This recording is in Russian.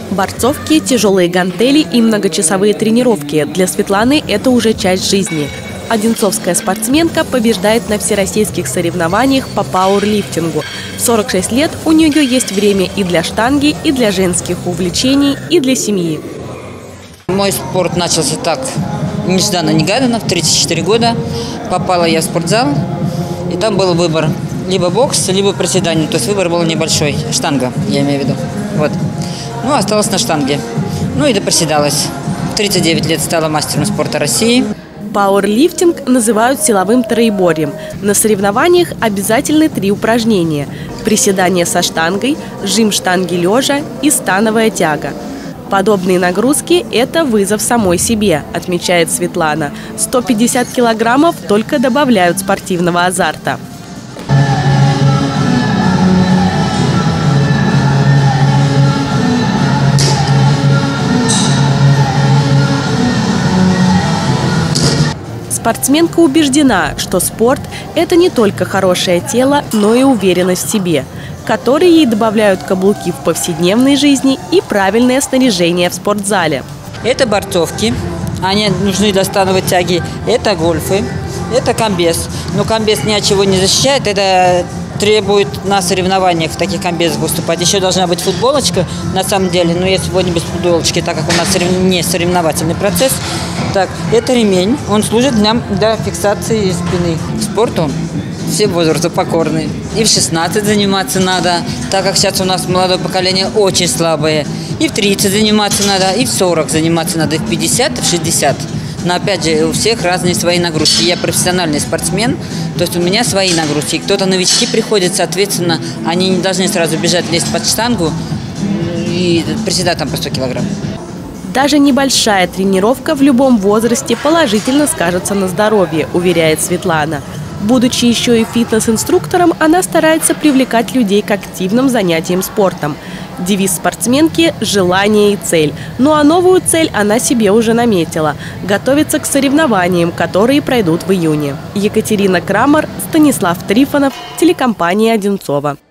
Борцовки, тяжелые гантели и многочасовые тренировки. Для Светланы это уже часть жизни. Одинцовская спортсменка побеждает на всероссийских соревнованиях по пауэрлифтингу. В 46 лет у нее есть время и для штанги, и для женских увлечений, и для семьи. Мой спорт начался так, нежданно-негаданно, в 34 года. Попала я в спортзал, и там был выбор. Либо бокс, либо приседание. То есть выбор был небольшой. Штанга, я имею в виду. Вот. Ну, осталась на штанге. Ну и доприседалась. В 39 лет стала мастером спорта России. Пауэрлифтинг называют силовым троеборьем. На соревнованиях обязательны 3 упражнения: приседание со штангой, жим штанги лежа и становая тяга. Подобные нагрузки – это вызов самой себе, отмечает Светлана. 150 килограммов только добавляют спортивного азарта. Спортсменка убеждена, что спорт – это не только хорошее тело, но и уверенность в себе, которые ей добавляют каблуки в повседневной жизни и правильное снаряжение в спортзале. Это борцовки, они нужны для становой тяги. Это гольфы, это комбез. Но комбез ни от чего не защищает, это требует на соревнованиях в таких комбезах выступать. Еще должна быть футболочка, на самом деле, но я сегодня без футболочки, так как у нас не соревновательный процесс. Так, это ремень, он служит для фиксации спины. К спорту все возрасты покорны. И в 16 заниматься надо, так как сейчас у нас молодое поколение очень слабое. И в 30 заниматься надо, и в 40 заниматься надо, и в 50, и в 60. Но опять же, у всех разные свои нагрузки. Я профессиональный спортсмен, то есть у меня свои нагрузки. Кто-то новички приходят, соответственно, они не должны сразу бежать, лезть под штангу и приседать там по 100 килограмм. Даже небольшая тренировка в любом возрасте положительно скажется на здоровье, уверяет Светлана. Будучи еще и фитнес-инструктором, она старается привлекать людей к активным занятиям спортом. Девиз спортсменки – желание и цель. Ну а новую цель она себе уже наметила – готовиться к соревнованиям, которые пройдут в июне. Екатерина Крамер, Станислав Трифонов, телекомпания «Одинцова».